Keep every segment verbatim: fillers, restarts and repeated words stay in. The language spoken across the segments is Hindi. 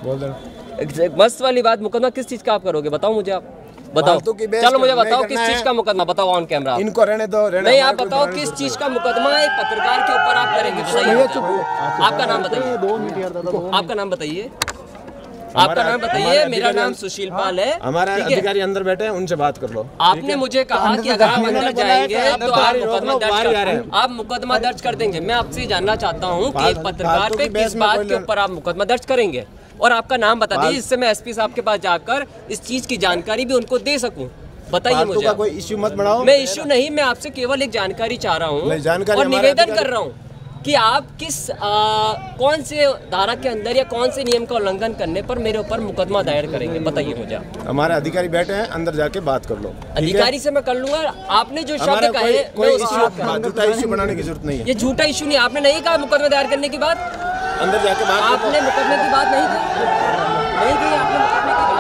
बोल दो। मस्त वाली बात, मुकदमा किस चीज का आप करोगे बताओ मुझे, आप बताओ। चलो मुझे बताओ किस चीज का मुकदमा, बताओ ऑन कैमरा। इनको रहने दो, रहने नहीं आप बताओ किस चीज का मुकदमा एक पत्रकार के ऊपर आप करेंगे, बताइए। आपका नाम बताइए, आपका नाम बताइए, आपका नाम बताइए। मेरा नाम सुशील पाल है। हमारा अधिकारी अंदर बैठे हैं, उनसे बात कर लो। आपने मुझे कहा कि अगर आप अंदर जाएंगे तो आप मुकदमा दर्ज कर, आप मुकदमा दर्ज कर देंगे। मैं आपसे जानना चाहता हूँ कि एक पत्रकार पे किस बात के ऊपर आप मुकदमा दर्ज करेंगे, और आपका नाम बता दीजिए, इससे मैं एसपी साहब के पास जाकर इस चीज की जानकारी भी उनको दे सकूं। बताइए मुझे। का कोई इश्यू मत बढ़ाओ। मैं इश्यू नहीं, मैं आपसे केवल एक जानकारी चाह रहा हूँ और निवेदन कर रहा हूँ कि आप किस आ, कौन से धारा के अंदर या कौन से नियम का उल्लंघन करने पर मेरे ऊपर मुकदमा दायर करेंगे, बताइए मुझे। हमारे अधिकारी बैठे हैं, अंदर जाके बात कर लो। अधिकारी से मैं कर लूंगा। आपने जो शब्द कहे, कोई झूठा इश्यू बनाने की जरूरत नहीं है। ये झूठा इश्यू नहीं, आपने नहीं कहा मुकदमा दायर करने की बात, अंदर जाके बात। आपने मुकदमे की बात नहीं की, नहीं की आपने मुकदमे की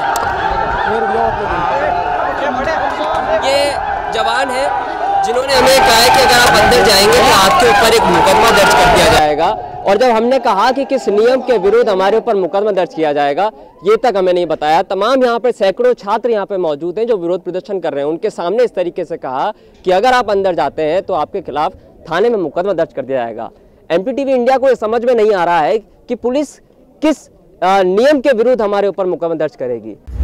बात। ये जवान है जिन्होंने हमें कहा है कि अगर आप अंदर जाएंगे तो आपके ऊपर एक मुकदमा दर्ज कर दिया जाएगा, और जब हमने कहा कि किस नियम के विरुद्ध हमारे ऊपर मुकदमा दर्ज किया जाएगा, ये तक हमें नहीं बताया। तमाम यहाँ पे सैकड़ों छात्र यहाँ पे मौजूद हैं जो विरोध प्रदर्शन कर रहे हैं, उनके सामने इस तरीके से कहा कि अगर आप अंदर जाते हैं तो आपके खिलाफ थाने में मुकदमा दर्ज कर दिया जाएगा। एमपीटीवी इंडिया को ये समझ में नहीं आ रहा है कि पुलिस किस नियम के विरुद्ध हमारे ऊपर मुकदमा दर्ज करेगी।